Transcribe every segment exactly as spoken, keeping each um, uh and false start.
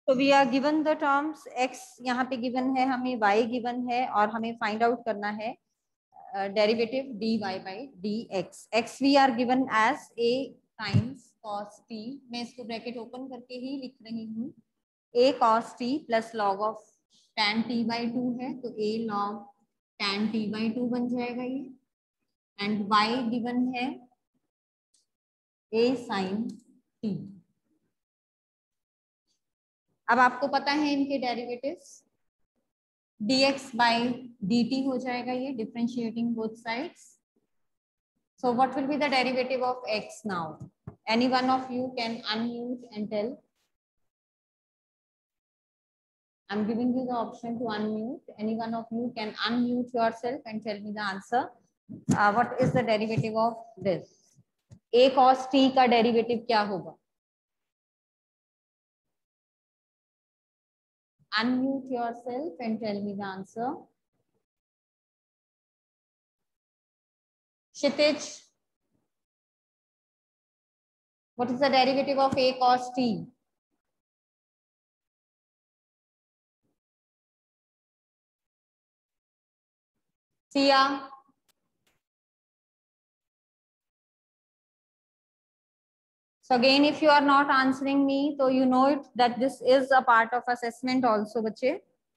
तो we are given the terms x यहाँ पे गिवन है, हमें y गिवन है, और हमें फाइंड आउट करना है derivative dy by dx. x we are given as a times cos t. मैं इसको ब्रैकेट ओपन करके ही लिख रही हूँ. a cos t plus log of tan t by two है, तो a log tan t by two बन जाएगा ये. एंड y गिवन है a sin t. अब आपको पता है इनके डेरिवेटिव्स. dx by dt हो जाएगा ये, differentiating both sides. So what will be the derivative of x now? Any one of you can unmute and tell. I'm giving you the option to unmute. Any one of you can unmute yourself and tell me the answer. Uh, what is the derivative of this? A cos t का derivative क्या होगा? Unmute yourself and tell me the answer. Kshitij, what is the derivative of a cos t? Sia, so again, if you are not answering me, so you know it that this is a part of assessment also, बच्चे.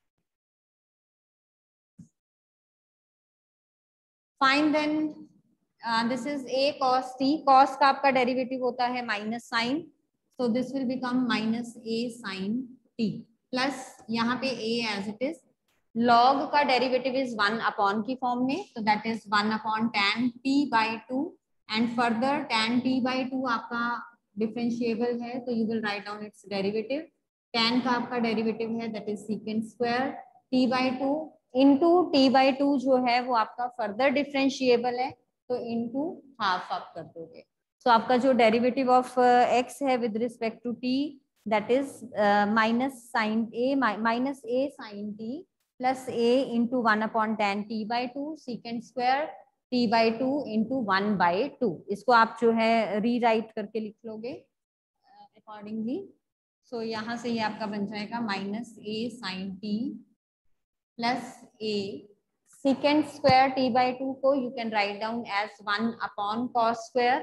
Fine then, uh, this is a cos t. Cos का आपका derivative होता है minus sine, so this will become minus a sin t plus यहाँ पे a as it is. log का derivative is one upon की form में, so that is one upon tan t by two. And further tan t by two आपका differentiable है, तो you will write down its derivative. tan का आपका derivative है that is secant square t by two into t by to जो है वो आपका फर्दर डिफरेंशिएबल है, तो इंटू हाफ आप कर दोगे. सो so, आपका जो डेरिवेटिव ऑफ एक्स है with respect to t that is minus sine a minus a sine t plus a into one upon tan t by two secant square t by two into one by two. इसको आप जो है री right करके लिख लोगे accordingly. सो यहाँ से ये आपका बन जाएगा minus a sine t plus a secant square t by two को you can write down as one upon cos square,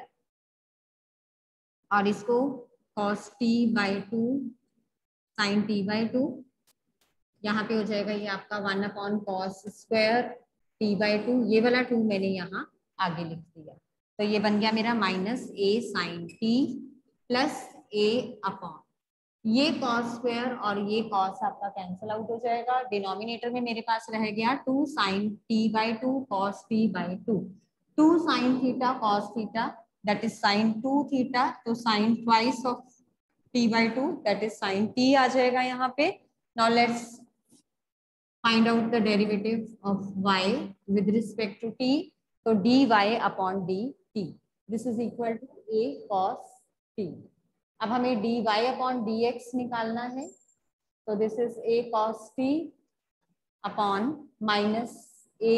और इसको cos t by टू sin t by टू. यहाँ पे हो जाएगा ये आपका one upon cos square t by two. ये वाला टू मैंने यहाँ आगे लिख दिया, तो ये बन गया मेरा minus a sin t plus a अपॉन ये cos स्क्वायर और ये cos आपका कैंसिल आउट हो जाएगा. डिनोमिनेटर में मेरे पास रह गया two sine t by two cos t by two. Two sine theta cos थीटा that is sine two theta, तो sine twice of t by two that is sine t आ जाएगा यहाँ पे. Now let's find out the derivative of y with respect to t. तो dy upon dt this is equal to a cos t. अब हमें dy अपॉन dx निकालना है, तो this is a cos t अपॉन minus a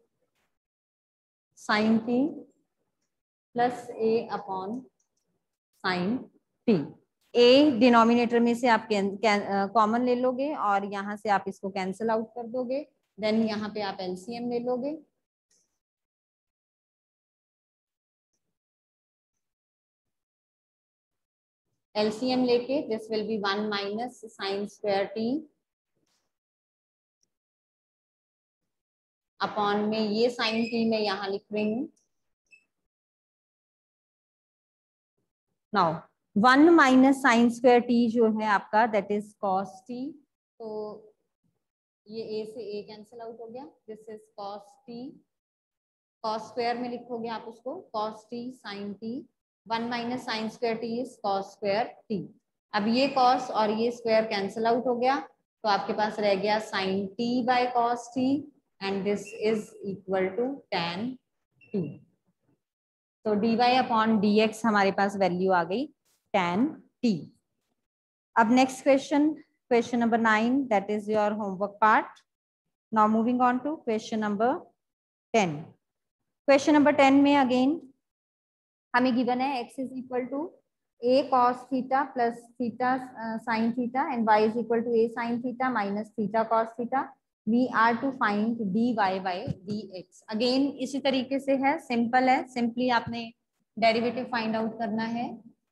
sin t plus a अपॉन sin t. a denominator में से आप कॉमन ले लोगे और यहाँ से आप इसको कैंसिल आउट कर दोगे. देन यहाँ पे आप एलसीएम ले लोगे. एलसीएम लेके this will be one minus sine square t upon में ये साइन टी मैं यहाँ लिख रही हूँ. Now one minus sine square t जो है आपका दैट इज कॉस टी. तो ये ए से ए कैंसिल आउट हो गया. This is cos t. Cos square में लिखोगे आप उसको cos t sine t. One minus sine square t is cos square t. अब ये कॉस और ये स्क्वायर कैंसिल आउट हो गया, तो आपके पास रह गया sine t by cos t and this is equal to tan t. तो dy अपॉन dx हमारे पास वैल्यू आ गई tan t. अब next question, question number nine, that is your homework part. Now moving on to question number ten. Question number ten में again हमें given है x इज equal to a cos theta plus theta uh, sin theta and y is equal to a sin theta minus theta cos theta. We are to find dy by dx. Again इसी तरीके से है, simple है, simply आपने derivative find out करना है.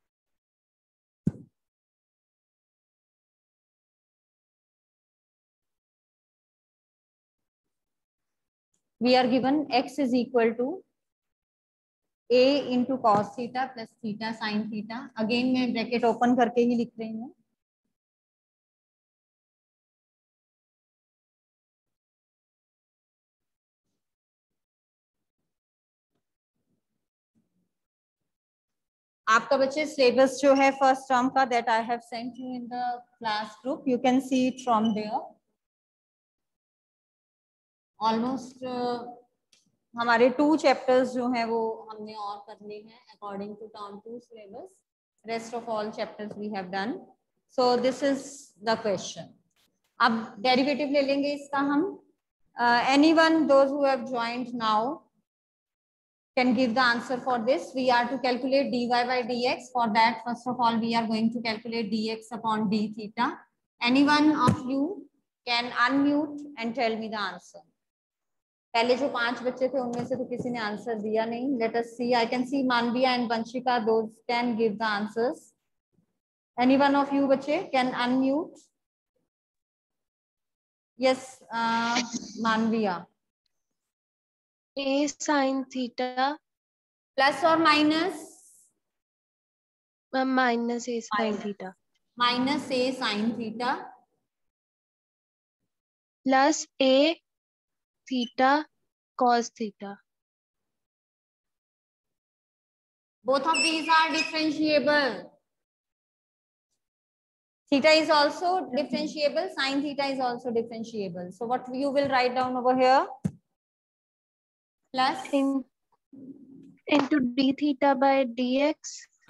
We are given x is equal to a into cos theta plus theta sin theta. Again मैं bracket open करके ही लिख रही हूँ. आपका बच्चे सिलेबस जो है फर्स्ट टर्म का that I have sent you in the class group, you can see it from there. Almost हमारे टू चैप्टर्स जो हैं वो हमने और करने हैं according to term two syllabus. Rest of all chapters we have done. So this is the question. अब derivative ले लेंगे इसका हम. Anyone those who have joined now can give the answer for this. We are to calculate dy by dx. For that, first of all, we are going to calculate dx upon d theta. Anyone of you can unmute and tell me the answer. पहले जो पांच बच्चे थे उनमें से तो किसी ने आंसर दिया नहीं. Let us see. I can see Manviya and Vanshika. Those can give the answers. Any one of you बच्चे can unmute. Yes, uh, Manviya. A sin theta Plus or minus? uh, minus A sin Minus. theta Minus A sin theta plus A theta cos theta. Both of these are differentiable. Theta is also differentiable. Sin theta is also differentiable. So what you will write down over here? Plus In, into d theta by dx.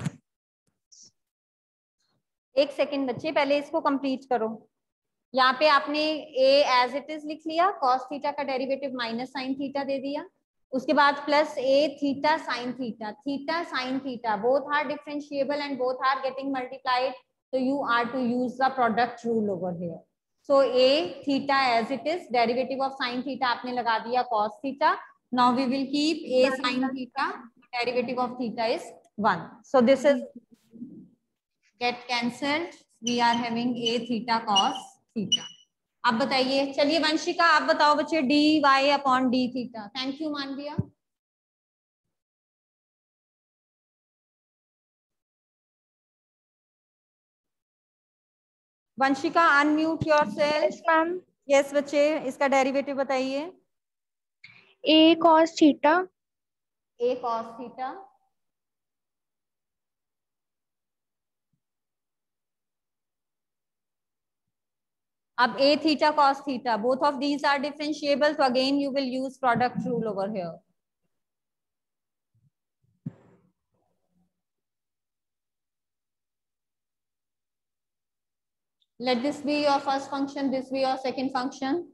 एक second बच्चे, पहले इसको complete करो. यहाँ पे आपने a as it is लिख लिया, cos थीटा का डेरिवेटिव माइनस साइन थीटा दे दिया. उसके बाद plus a theta sine theta. Theta sine theta both are differentiable and both are getting multiplied. So you are to use the product rule over here. So a theta as it is, derivative of sin theta आपने लगा दिया cos theta. Now we will keep a sin theta. Derivative of theta is one. So this is get cancelled. We are having a theta cos theta. अब बताइए, चलिए वंशिका आप बताओ बच्चे dy upon d theta. Thank you Manvia. Vanshika unmute yourself. Yes ma'am. Yes बच्चे, इसका derivative बताइए. A cos theta a cos theta अब a theta cos theta, both of these are differentiable, so again you will use product rule over here. Let this be your first function, this be your second function.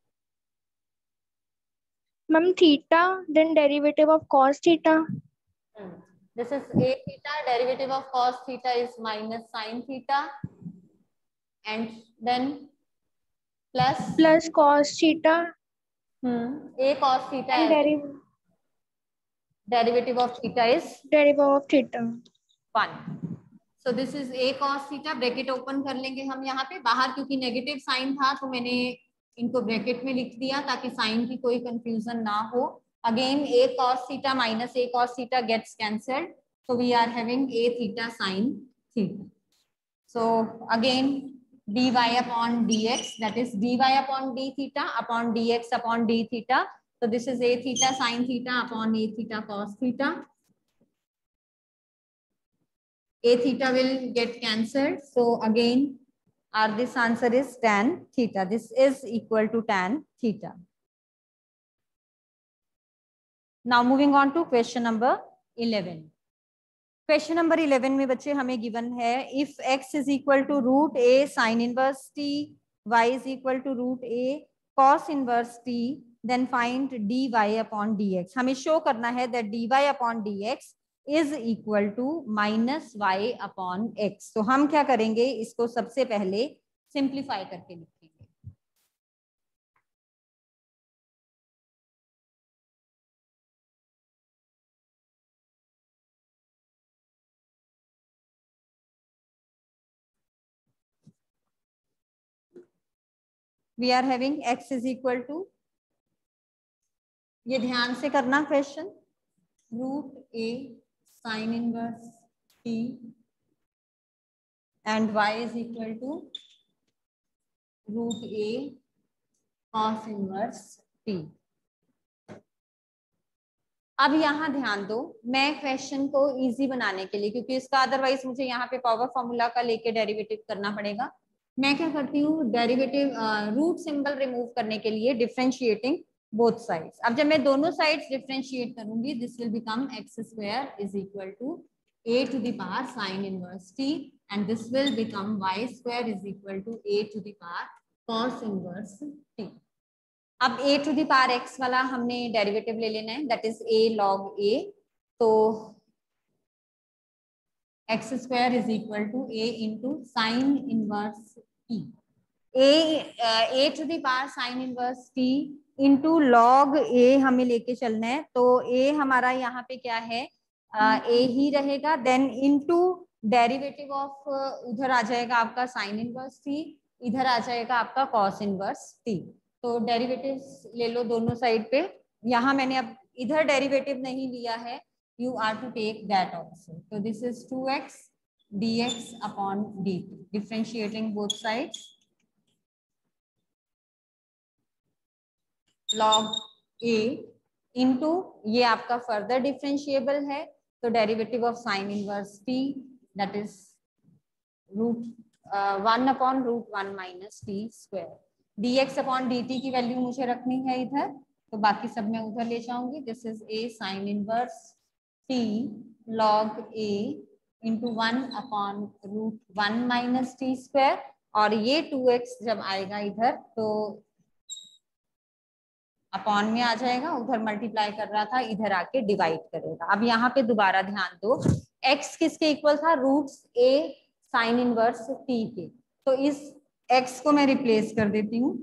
ma'am, theta then derivative of cos theta. Hmm. This is a theta, derivative of cos theta is minus sin theta, and then plus plus cos theta hmm, a cos theta and as deriv derivative of theta is derivative of theta. one. So this is a cos theta. Bracket open कर लेंगे हम यहाँ पे बाहर, क्योंकि negative sign था तो मैंने इनको ब्रैकेट में लिख दिया ताकि साइन की कोई कंफ्यूजन ना हो. Again a cos theta minus a cos theta gets cancelled, so we are having a theta sin theta. So again dy upon dx, that is dy upon d theta upon dx upon d theta. So this is a theta sin theta upon a theta cos theta. A theta will get cancelled. So again, our this answer is tan theta. This is equal to tan theta. Now moving on to question number eleven. Question number eleven में बच्चे हमें given है if x is equal to root a sin inverse t, y is equal to root a cos inverse t, then find dy upon dx. हमें show करना है that dy upon dx is equal to minus y upon x. तो हम क्या करेंगे, इसको सबसे पहले सिंप्लीफाई करके लिखेंगे। We are having x is equal to, ये ध्यान से करना question, root a sine inverse t and y is equal to root a cos inverse t. अब यहाँ ध्यान दो, मैं क्वेश्चन को इजी बनाने के लिए, क्योंकि इसका अदरवाइज मुझे यहाँ पे पावर फॉर्मूला का लेके डेरिवेटिव करना पड़ेगा, मैं क्या करती हूँ, डेरिवेटिव रूट सिंबल रिमूव करने के लिए डिफरेंशिएटिंग बोथ साइड्स। अब जब मैं दोनों साइड्स डिफरेंशिएट करूंगी, this will become x square is equal to a to the power sin inverse t and this will become y square is equal to a to the power cos inverse t। अब a to the power x वाला हमने derivative ले लेना है, that is a log a, तो x square is equal to a into sine inverse t, a a to the power sin inverse t into log a हमें लेके चलना है, तो a हमारा यहाँ पे क्या है, Uh, a ही रहेगा, देन इनटू डेरिवेटिव ऑफ उधर आ जाएगा आपका साइन इनवर्स t, इधर आ जाएगा आपका कॉस इनवर्स t। तो डेरिवेटिव्स ले लो दोनों साइड पे, यहाँ मैंने अब इधर डेरिवेटिव नहीं लिया है, you are to take that also. तो this is two x dx अपॉन dt, differentiating both sides, log a into ये आपका फर्दर डिफरेंशिएबल है, तो derivative of sine inverse t that is root one upon root one minus t square, dx अपॉन dt की value मुझे रखनी है इधर, तो बाकी सब मैं उधर ले जाऊंगी। This is a sine inverse t log a into one upon root one minus t square, और ये टू एक्स जब आएगा इधर तो अपॉन में आ जाएगा, उधर मल्टीप्लाई कर रहा था, इधर आके डिवाइड करेगा। अब यहाँ पे दोबारा ध्यान दो, x किसके इक्वल था, roots a sine inverse t के, तो इस x को मैं रिप्लेस कर देती हूँ,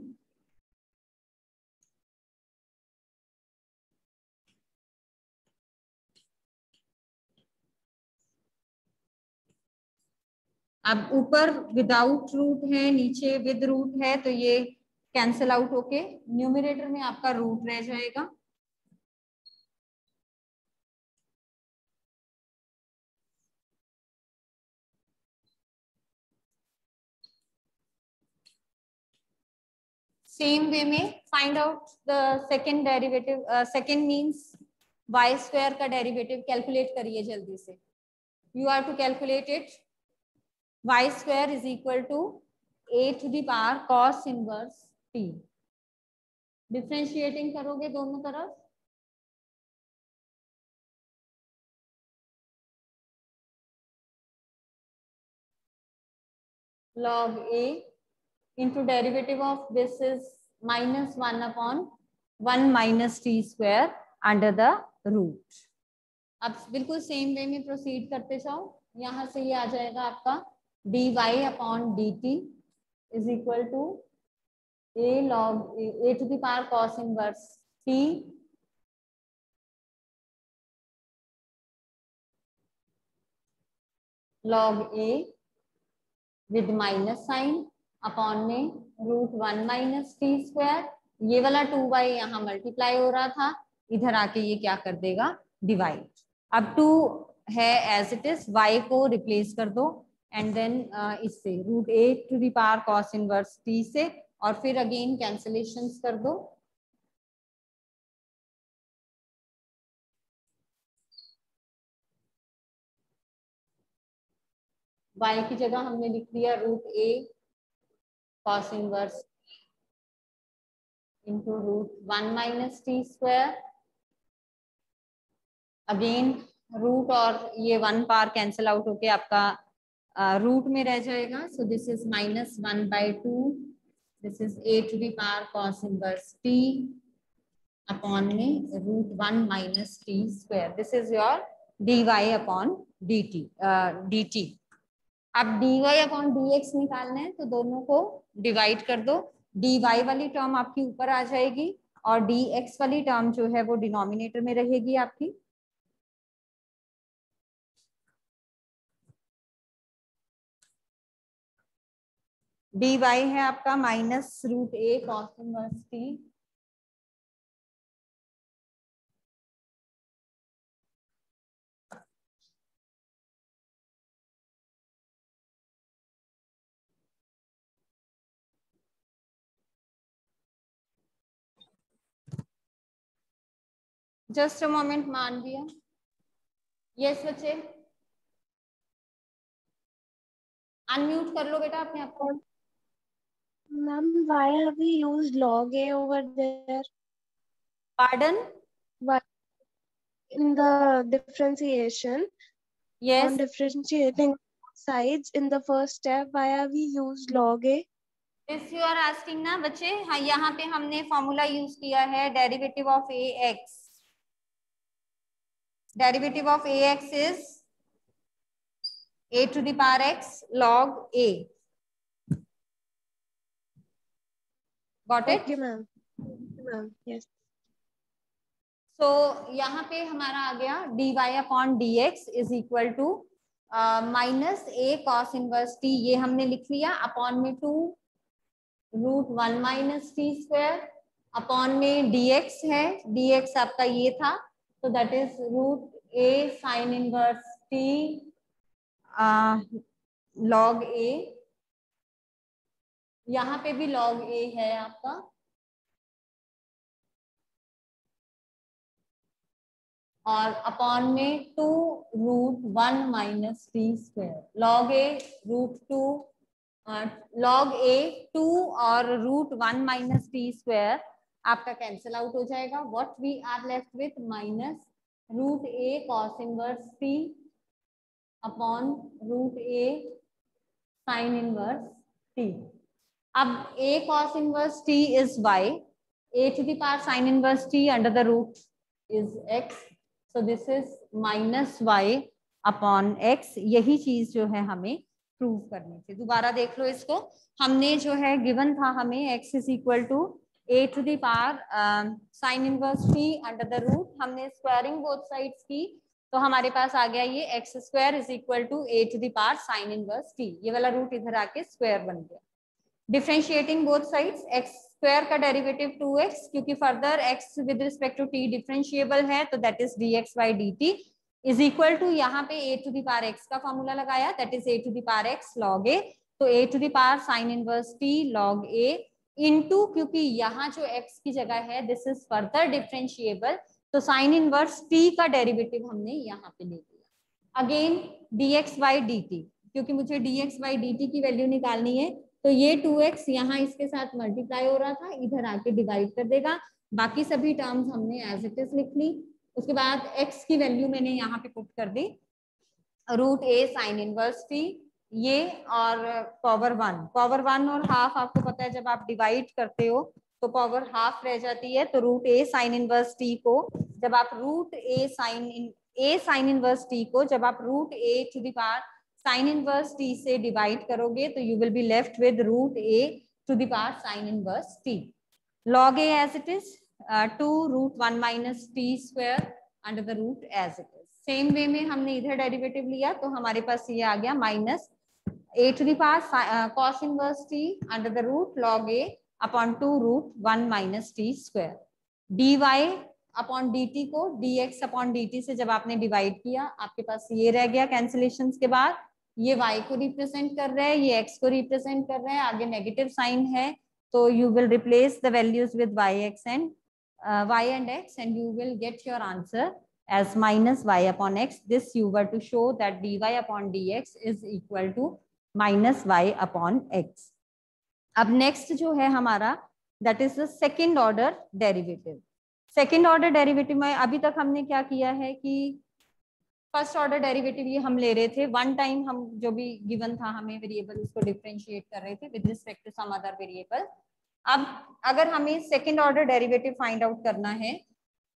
अब ऊपर विदाउट रूट है, नीचे विद रूट है, तो ये कैंसिल आउट होके न्यूमरेटर में आपका रूट रह जाएगा। सेम वे में find out the second derivative, second means y square का डेरिवेटिव कैलकुलेट करिए जल्दी से, you are to calculate it, y square is equal to a to the power cos inverse t, differentiating करोगे दोनों तरफ, log a into derivative of this is minus one upon one minus t square under the root। अब बिल्कुल same way में proceed करते जाओ, यहाँ से ये आ जाएगा आपका dy upon dt is equal to a log a, a to the power cos inverse t log a with minus sine upon में root one minus t square, ये वाला टू वाई यहाँ मल्टीप्लाई हो रहा था, इधर आके ये क्या कर देगा, डिवाइड। अब टू है एज इट इज, y को रिप्लेस कर दो एंड देन इससे root a to the power cos inverse t से, और फिर अगेन कैंसिलेशंस कर दो, y की जगह हमने लिख दिया root a cos inverse into root one minus t square, again root और ये वन पावर कैंसिल आउट होके आपका रूट uh, में रह जाएगा, so this is minus one by two, this is a to the power cos inverse t upon में root one minus t square, this is your d y upon d t d t. अब d y upon d x निकालना है तो दोनों को divide कर दो। D Y वाली टर्म आपकी ऊपर आ जाएगी और डी एक्स वाली टर्म जो है वो डिनोमिनेटर में रहेगी आपकी। डी वाई है आपका minus root a cos inverse t just a moment मान दिया। यस बच्चे अनम्यूट कर लो बेटा अपने आप को। Ma'am, why have we used log A over there? Pardon? Why in the differentiation? Yes. On differentiating sides in the first step, why have we used log A? This you are asking ना बच्चे। हाँ, यहाँ पे हमने formula use किया है derivative of a x. Derivative of a x is a to the power x log a. Got it? Okay, ma'am. Ma'am, yes. So यहाँ पे हमारा आ गया dy upon d x is equal to minus a cos inverse t, ये हमने लिख लिया, upon में two root one minus t square, upon में dx है, dx आपका ये था तो that is root a sine inverse t log a, यहाँ पे भी लॉग ए है आपका, और अपॉन में two root one minus t square, log a root two log a two और root one minus t square आपका कैंसिल आउट हो जाएगा। What we are left with minus root a cos inverse t upon root a sine inverse t. अब a cos inverse t is y, a to the power sin inverse t under the root is x, so this is minus y upon x। यही चीज जो है हमें prove करनी थी। दोबारा देख लो इसको, हमने जो है गिवन था हमें x is equal to a to the power sin inverse t under the root, हमने स्क्वायरिंग बोथ साइड्स की तो हमारे पास आ गया ये x square is equal to a to the power sine inverse t, ये वाला रूट इधर आके स्क्वायर बन गया। Differentiating both sides, x square का डेरिवेटिव टू एक्स, क्योंकि further x with respect to t differentiable है तो that is d x by d t is equal to, यहाँ पे a to the power x का formula लगाया that is a to the power x log a, तो a to the power sine inverse t log a into, क्योंकि यहाँ जो x की जगह है दिस इज फर्दर डिफरेंशिएबल तो साइन इनवर्स टी का डेरिवेटिव हमने यहाँ पे ले लिया। Again d x by d t, क्योंकि मुझे d x by d t की वैल्यू निकालनी है तो ये टू एक्स यहाँ इसके साथ मल्टीप्लाई हो रहा था, इधर आके डिवाइड कर देगा, बाकी सभी टर्म्स हमने एज इट इज लिख ली। उसके बाद x की वैल्यू मैंने यहाँ पे पुट कर दी root a sine inverse t, ये और पावर वन, पावर वन और हाफ आपको पता है जब आप डिवाइड करते हो तो पावर हाफ रह जाती है, तो root a sine inverse t को जब आप root a sine in a sine inverse t को जब आप root a to the power sine inverse t से डिवाइड करोगे तो you will be left with root a to the power sine inverse t log a as it is two root one minus t square under the root as it is. Same way में हमने इधर derivative लिया तो हमारे पास ये आ गया minus a to the power cos inverse t under the root log a upon two root one minus t square, d y upon d t को d x upon d t से जब आपने डिवाइड किया आपके पास ये रह गया cancellation के बाद, ये y को रिप्रेजेंट कर रहा है, ये x को रिप्रेजेंट कर रहा है, आगे नेगेटिव साइन है तो you will replace the values with y x and y and x and you will get your answer as minus y upon x. This you were to show that dy upon dx is equal to minus y upon x. अब next जो है हमारा that is the second order derivative. Second order derivative में अभी तक हमने क्या किया है कि फर्स्ट ऑर्डर डेरिवेटिव ये हम ले रहे थे, वन टाइम हम जो भी गिवन था हमें वेरिएबल उसको डिफरेंशिएट कर रहे थे with respect to some other variable. अब अगर हमें second order derivative find out करना है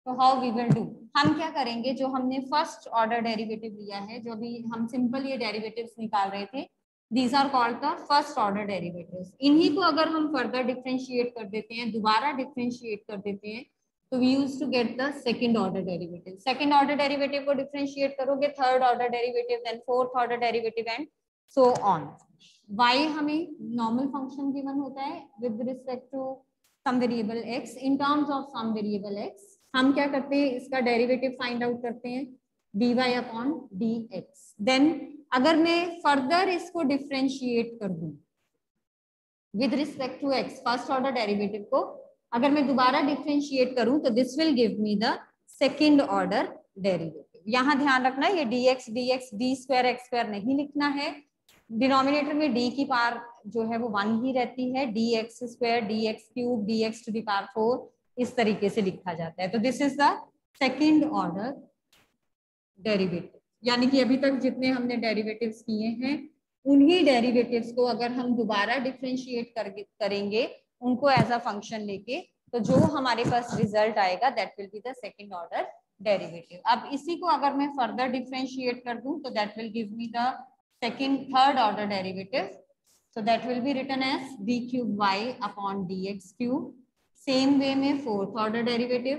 तो हाउ वी विल डू, हम क्या करेंगे, जो हमने फर्स्ट ऑर्डर डेरिवेटिव लिया है, जो भी हम सिंपल ये डेरिवेटिव्स निकाल रहे थे, these are called the first order derivatives. इन्हीं को अगर हम फर्दर डिफरेंशिएट कर देते हैं, दोबारा डिफरेंशिएट कर देते हैं, तो we use to get the second order derivative. Second order derivative को डिफरेंशिएट करोगे, third order derivative, then fourth order derivative and so on. y हमें नॉर्मल फंक्शन गिवन होता है with respect to some variable x, in terms of some variable x हम क्या करते हैं, इसका डेरिवेटिव फाइंड आउट करते हैं dy अपॉन dx। देन अगर मैं फर्दर इसको डिफरेंशिएट कर दूं with respect to x, first order derivative को अगर मैं दोबारा डिफरेंशिएट करूं, तो this will give me the second order derivative. यहां ध्यान रखना, ये dx dx d square x square नहीं लिखना है, डिनोमिनेटर में d की पावर जो है वो वन ही रहती है, dx square dx cube dx to the power four, इस तरीके से लिखा जाता है। तो this is the second order derivative, यानी कि अभी तक जितने हमने डेरिवेटिव्स किए हैं उन्हीं डेरिवेटिव्स को अगर हम दोबारा डिफरेंशिएट कर, करेंगे उनको एज अ फंक्शन लेके, तो जो हमारे पास रिजल्ट आएगा that will be the second order derivative. अब इसी को अगर मैं फर्दर डिफरेंशिएट कर दूं, तो that will give me the second third order derivative, so that will be written as d cube y upon dx cube। Same way में fourth order derivative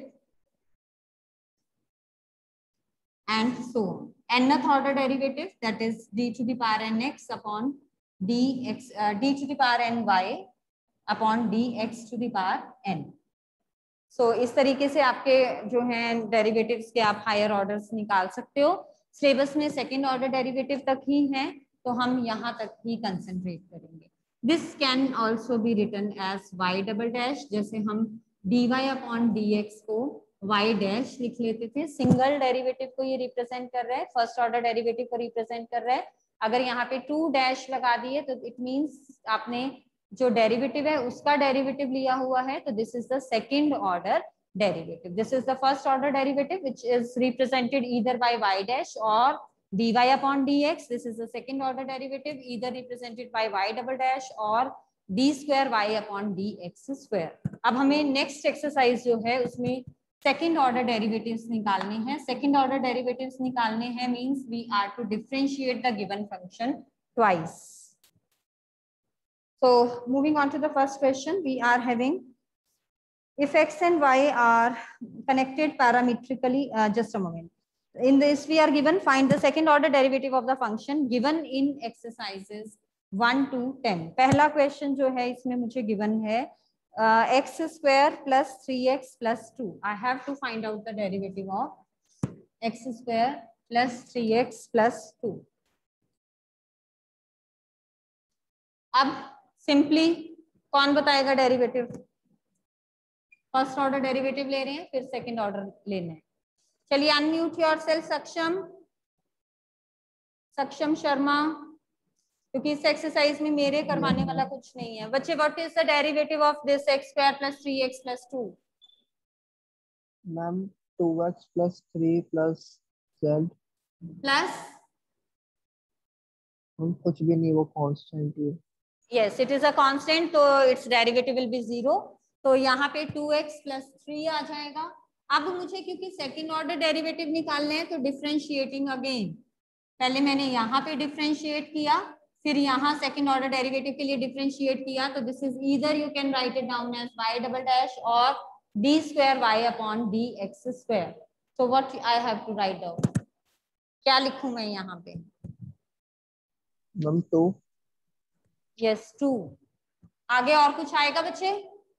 and so on. nth order derivative that is d to the power n x upon dx uh, d to the power n y upon dx to the power n। So so, इस तरीके से आपके जो हैं derivatives के आप higher orders निकाल सकते हो। सिलेबस में सेकेंड ऑर्डर डेरिवेटिव तक ही हैं, तो हम यहाँ तक ही कंसंट्रेट करेंगे। This can also be written as y double dash, जैसे हम dy अपॉन dx को y डैश लिख लेते थे। सिंगल डेरिवेटिव को ये रिप्रेजेंट कर रहा है, फर्स्ट ऑर्डर डेरिवेटिव को रिप्रेजेंट कर रहा है। अगर यहाँ पे टू डैश लगा दिए तो इट मीन्स आपने जो डेरिवेटिव है उसका डेरिवेटिव लिया हुआ है, तो this is the second order derivative. This is the first order derivative which is represented either by y dash और dy upon dx। This is the second order derivative either represented by y double dash or d square y upon dx square। अब हमें next exercise जो है उसमें second order derivatives निकालने हैं। Second order derivatives निकालने हैं means we are to differentiate the given function twice. So moving on to the first question, we are having if x and y are connected parametrically, uh, just a moment. In this we are given find the second order derivative of the function given in exercises one to ten। पहला question जो है इसमें मुझे given है x square plus three x plus two. I have to find out the derivative of x square plus three x plus two. अब simply कौन बताएगा derivative? First order derivative ले रहे हैं, फिर सेकंड ऑर्डर लेना है। चलिए अनम्यूट योरसेल्फ सक्षम, सक्षम शर्मा, क्योंकि इस एक्सरसाइज में मेरे करवाने वाला कुछ नहीं है। बच्चे what is the derivative of this x square plus three x plus two? Ma'am two x plus three plus z plus कुछ भी नहीं, वो कांस्टेंट है। Yes it is a constant, तो its derivative will be zero. तो यहाँ पे two x plus three आ जाएगा। अब मुझे क्योंकि सेकंड ऑर्डर डेरिवेटिव निकालने हैं तो डिफरेंशिएटिंग अगेन, पहले मैंने यहाँ पे डिफरेंशिएट किया, फिर यहाँ सेकंड ऑर्डर डेरिवेटिव के लिए डिफरेंशिएट किया। तो this is either you can write it down as y double dash और d square y upon dx square. So what I have to write down, क्या लिखूं मैं यहाँ पे? Ma'am two. Yes two. आगे और कुछ आएगा बच्चे?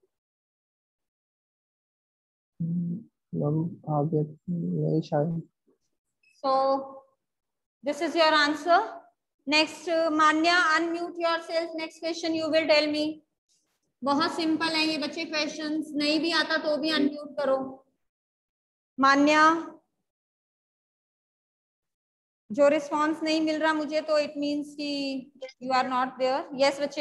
मैम आगे नहीं शायद। So this is your answer. Next, uh, Manya, unmute yourself. Next question you will tell me. बहुत सिंपल है ये बच्चे, क्वेश्चंस नहीं भी आता तो भी अनम्यूट करो। मान्या, जो रिस्पांस नहीं मिल रहा मुझे तो इट मींस कि you are not there. Yes बच्चे।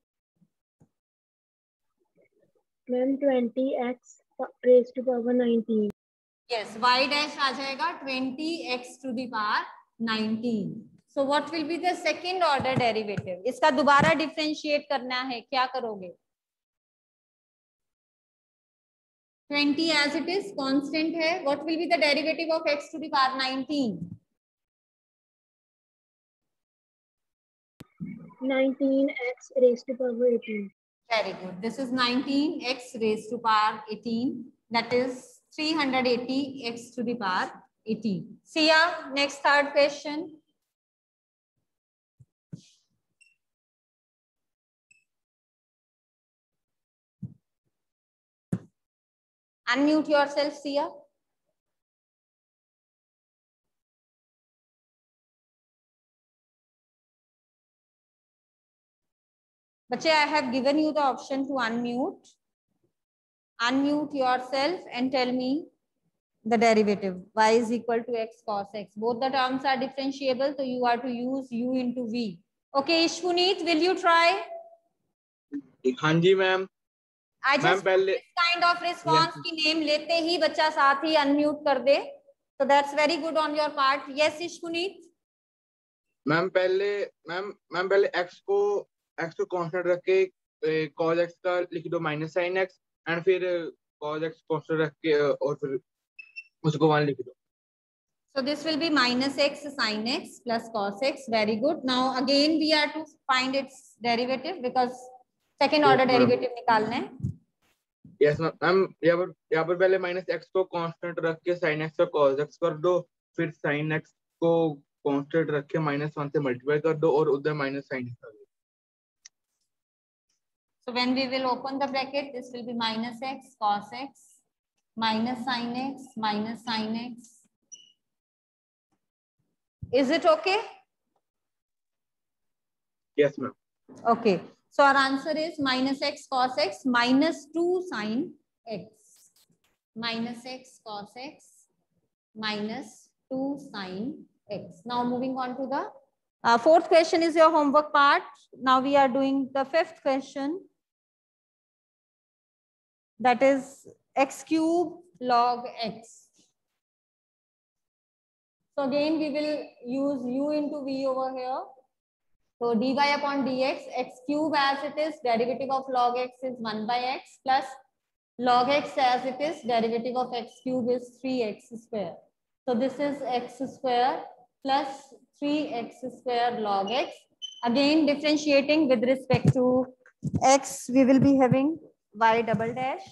Ma'am twenty x raise to power nineteen. Yes y dash आ जाएगा twenty x to the power nineteen. So what will be the second order derivative? इसका दोबारा differentiate करना है, क्या करोगे? twenty as it is constant है. What will be the derivative of x to the power nineteen? nineteen x raised to power eighteen. Very good. This is nineteen x raised to power eighteen. That is three hundred eighty x to the power eighteen. See ya. Next third question. Unmute yourself, Sia. Bache, I have given you the option to unmute. Unmute yourself and tell me the derivative. Y is equal to x cos x. Both the terms are differentiable, so you are to use u into v. Okay, Ishpuneet, will you try? हाँ जी ma'am. I just पहले this kind of response की name लेते ही बच्चा साथ ही unmute कर दे. So that's very good on your part. Yes, Ishpuneet. Ma'am पहले मैम मैम पहले x को x को कांस्टेंट रख के cos x का लिख दो माइनस sin x एंड फिर cos x कांस्टेंट रख के और फिर उसको वन लिख दो. So this will be minus x sin x plus cos x. Very good. Now again we are to find its derivative because second order derivative निकालना है. Yes ma'am. यहाँ पर यहाँ पर पहले माइनस x को कांस्टेंट रख के sin x और cos x कर दो, फिर sin x को कांस्टेंट रख के माइनस वन से मल्टीप्लाई कर दो और उधर माइनस sin x कर दो. So when we will open the bracket, this will be minus x cos x minus sin x minus sin x. Is it okay? Yes ma'am. Okay. So our answer is minus x cos x minus two sin x. Minus x cos x minus two sin x. Now moving on to the uh, fourth question is your homework part. Now we are doing the fifth question. That is x cube log x. So again we will use u into v over here. So dy upon dx, x cube as it is, derivative of log x is one by x plus log x as it is, derivative of x cube is three x square. So this is x square plus three x square log x. Again differentiating with respect to x, we will be having y double dash.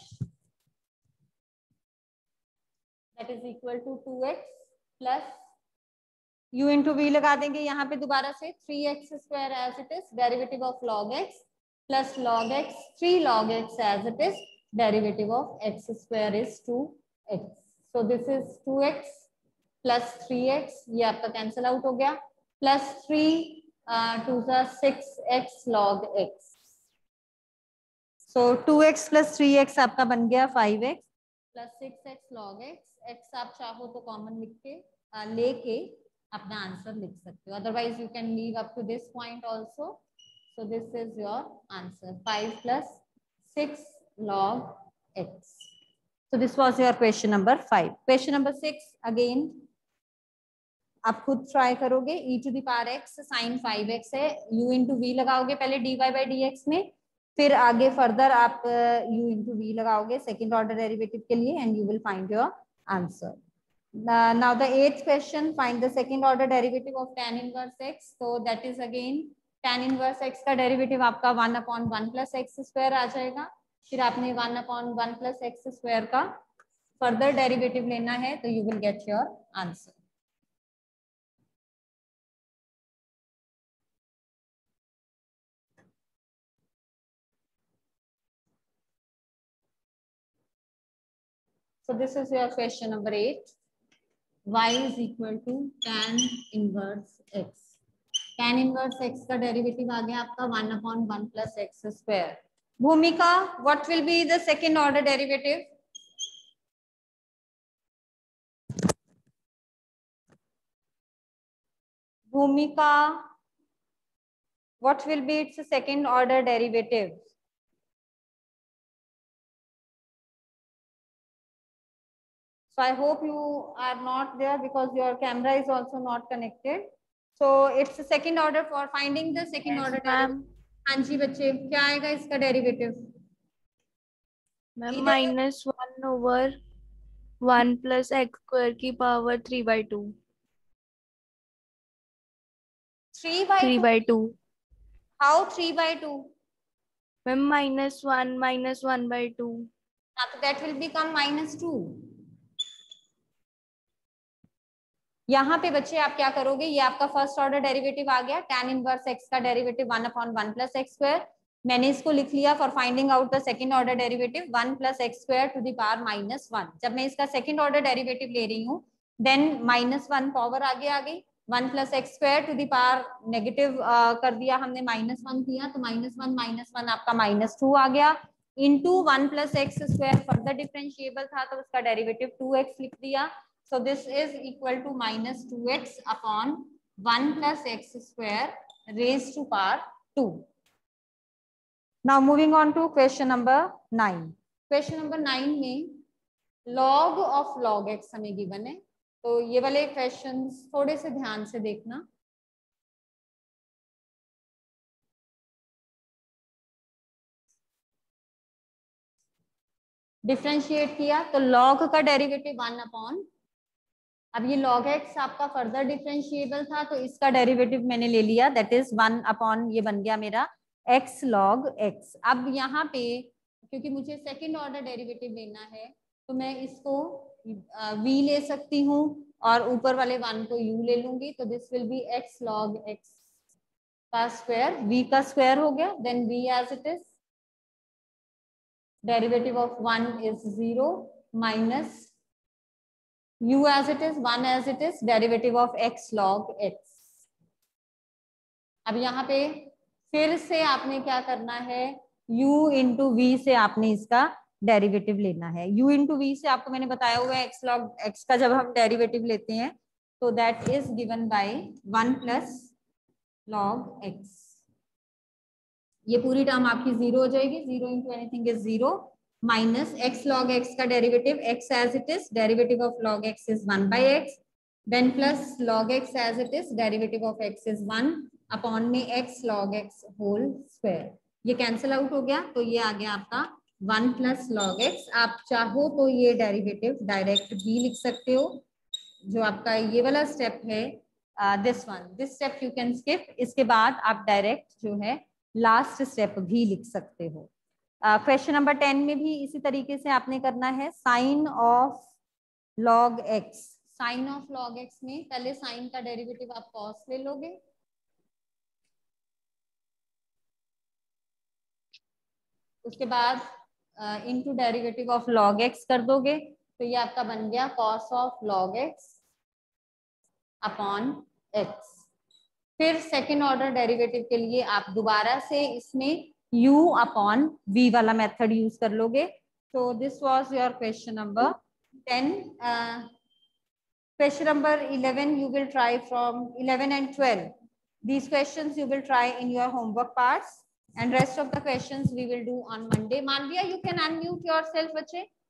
That is equal to two x plus u into v लगा देंगे यहाँ पे दोबारा से three x square as it is, derivative of log x plus log x, three log x as it is, derivative of x square is two x. So this is two x plus three x, ये आपका cancel out हो गया, plus three uh, two is six x log x. So two x plus three x आपका बन गया five x plus six x log x. x आप चाहो तो common लिख के uh, लेके अपना आंसर लिख सकते हो. Otherwise you can leave up to this point also. So this is your answer, five plus six log x. So this was your question number five. Question number six again आप खुद try करोगे. e to the power x sin five x है, u into v लगाओगे पहले dy by dx में, फिर आगे further आप u into v लगाओगे सेकेंड ऑर्डर डेरिवेटिव के लिए and you will find your answer. Uh, now the eighth question, find the second order derivative of tan inverse x. So that is again tan inverse x का derivative आपका one upon one plus x square आ जाएगा. फिर आपने one upon one plus x square का further derivative लेना है तो you will get your answer. So this is your question number eight. Y is equal to tan inverse x. Tan inverse x का derivative आ गया आपका one upon one plus x square. भूमिका, what will be the second order derivative? Bhumika, what will be its second order derivative? So I hope you are not there because your camera is also not connected. So it's the second order for finding the second Yes, order ma'am. derivative. हाँ जी बच्चे, क्या आएगा इसका derivative? Ma'am Either- minus one over one plus x square की power three by two three by three by two how three by two? Ma'am minus one minus one by two तो that will become minus two. यहाँ पे बच्चे आप क्या करोगे, ये आपका फर्स्ट ऑर्डर डेरिवेटिव आ गया, tan इनवर्स x का derivative one upon one plus x square. मैंने इसको लिख लिया for finding out the second order derivative one plus x square to the power minus one. जब मैं इसका सेकंड ऑर्डर डेरिवेटिव ले रही हूँ देन माइनस वन पावर आगे आ गई, one plus x square to the power negative कर दिया हमने, माइनस वन किया तो माइनस वन माइनस वन आपका माइनस टू आ गया, into one plus x square further differentiable था तो उसका डेरिवेटिव टू एक्स लिख दिया। So this is equal to minus two x upon one plus x square raised to power two. Now moving on to question number nine. Question number nine में log of log x हमें given है, तो ये वाले questions थोड़े से ध्यान से देखना। डिफरेंशिएट किया तो log का डेरिवेटिव वन अपॉन, अब ये log x आपका फर्दर डिफरेंशिएबल था तो इसका डेरिवेटिव मैंने ले लिया, दैट इज वन अपॉन, ये बन गया मेरा x log x। अब यहाँ पे क्योंकि मुझे सेकंड ऑर्डर डेरिवेटिव लेना है तो मैं इसको v ले सकती हूँ और ऊपर वाले वन को u ले लूंगी, तो this will be x log x का स्क्वायर, v का स्क्वायर हो गया, then v as it is, derivative of one is zero minus u as it is, one as it is, derivative of x log x। अब यहाँ पे फिर से आपने क्या करना है, u into v से आपने इसका डेरिवेटिव लेना है। u into v से आपको मैंने बताया हुआ है x log x का जब हम डेरिवेटिव लेते हैं तो that is given by one plus log x। ये पूरी टर्म आपकी जीरो हो जाएगी, zero into anything is zero, minus x log x का derivative x as it is, derivative of log x is one by x, then plus log x as it is, derivative of x is one upon में x log x whole square. ये cancel out हो गया तो ये आ गया आपका one plus log x। आप चाहो तो ये डेरिवेटिव डायरेक्ट भी लिख सकते हो, जो आपका ये वाला स्टेप है, this one, this step you can skip. इसके बाद आप डायरेक्ट जो है लास्ट स्टेप भी लिख सकते हो। क्वेश्चन नंबर टेन में भी इसी तरीके से आपने करना है, sine of log x. Sine of log x में पहले साइन का डेरिवेटिव आप कॉस ले लोगे, उसके बाद into derivative of log x कर दोगे तो ये आपका बन गया cos of log x upon x. फिर सेकेंड ऑर्डर डेरिवेटिव के लिए आप दोबारा से इसमें u अपॉन v वाला मेथड यूज कर लोगे। तो this was your question number ten. Question number eleven you will try from eleven and twelve. These questions you will try in your homework parts and rest of the questions we will do on Monday. Manviya, you can unmute yourself बच्चे।